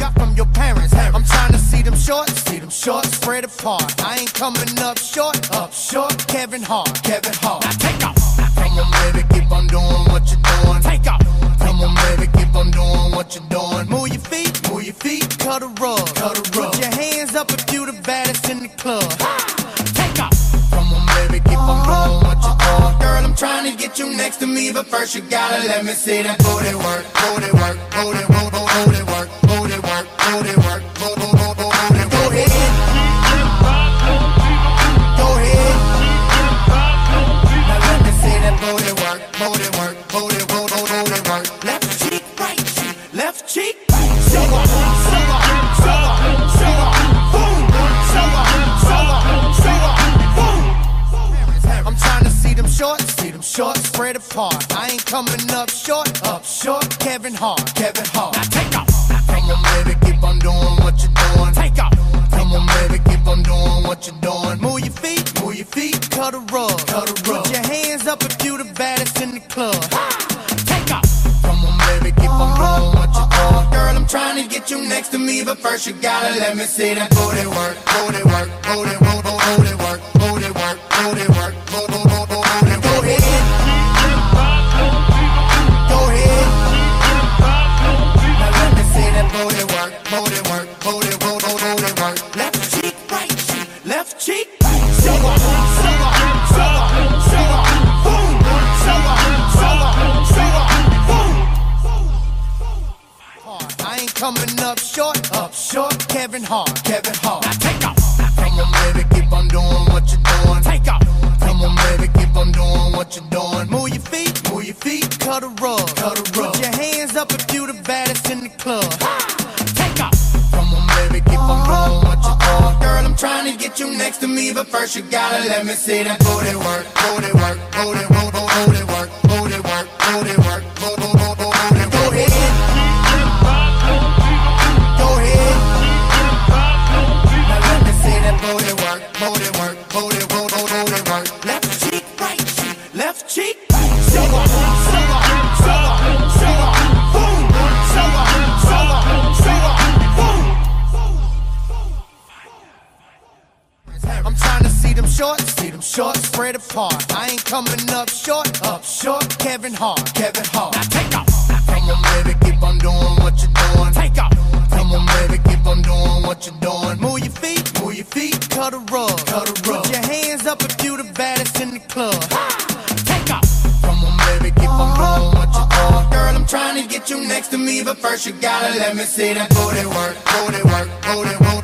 got from your parents. I'm trying to see them shorts, spread apart. I ain't coming up short, Kevin Hart. Now take off. Come on, baby, keep on doing what you're doing. Take off. Come on, baby, keep on doing what you're doing. Move your feet, cut a rug. Put your hands up if you the baddest in the club. Take off. Come on, baby, keep on doing what you're doing. Girl, I'm trying to get you next to me, but first you gotta let me see that booty work, booty work, booty work, booty work, booty work, booty work, booty work, booty work. Go ahead. Go ahead. Now let me see that booty work, booty work, booty work, booty work. Left cheek, right cheek, left cheek. Show up, show up, show up, show up, boom. Show up, show up, show up, boom. I'm trying to see them shorts, spread apart. I ain't coming up short, Kevin Hart. Now take off. Come on, baby, keep on doing what you're doing. Take off. Come on, baby, keep on doing what you're doing. Move your feet, cut a rug. Put your hands up if you the baddest in the club. Take off. Come on, baby, keep on doing what you're doing. Girl, I'm trying to get you next to me, but first you gotta let me see that booty work, booty work, booty work, booty work, booty work, booty work, booty work, booty work. Go ahead. Go ahead. Now let me see that booty work, booty work, booty work, booty work. Left cheek, right cheek, left cheek. Show up, show up, show up, show up, boom. Show up, show up, show up, boom. I ain't coming up short, Kevin Hart. Now take off. Come on, baby, keep on doing what you're doing. Take off. Come on, baby, keep on doing what you're doing. Move your feet, cut a rug. Put your hands up if you the baddest in the club. Take off. Come on, baby, keep on doing what you're doing. Girl, I'm trying to get you next to me, but first you gotta let me see that booty work, booty work, booty work, booty work, booty work, booty work, booty work, booty work. Go ahead. Go ahead. Now let me see that booty work, booty work, booty work, booty work. Left cheek, right cheek, left cheek. Show up, show up, show up, show up, boom. Show up, show up, show up, boom. I'm trying to see them shorts, spread apart. I ain't coming up short, Kevin Hart. Now take off. Come on, baby, keep on doing what you're doing. Take off. Come on, baby, keep on doing what you're doing. Move your feet, cut a rug. Put your hands up if you the baddest in the club. Take off. Come on, baby, keep on doing what you're doing. Girl, I'm trying to get you next to me, but first you gotta let me see that booty work, booty work, booty work.